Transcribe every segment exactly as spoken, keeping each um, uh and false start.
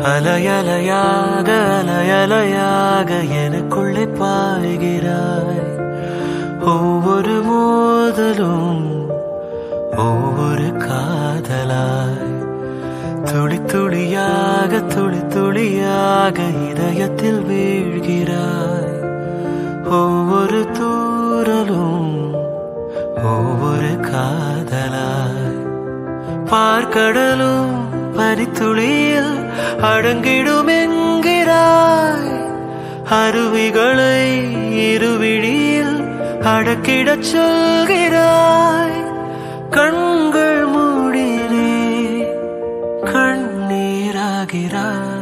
அலை அலையாக அலை அலையாக எனக்குள்ளே பாய்கிறாய். ஒவ்வொரு மோதலும் ஒவ்வொரு காதலாய் துளி துளியாக துளி துளியாக இதயத்தில் வீழ்கிறாய். ஒவ்வொரு தூரலும் ஒவ்வொரு காதலாய் பார்க்கடலும் பனித்துளியில் அடங்கிடும் என்கிறாய். அருவிகளை இருவிழியில் அடக்கிடச் சொல்கிறாய். கண்கள் மூடினே கண்ணீராகிறாய்.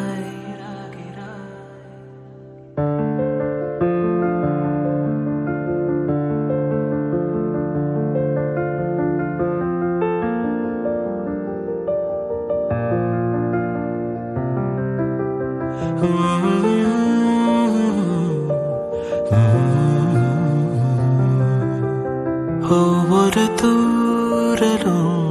ஒவ்வொரு தூரலும்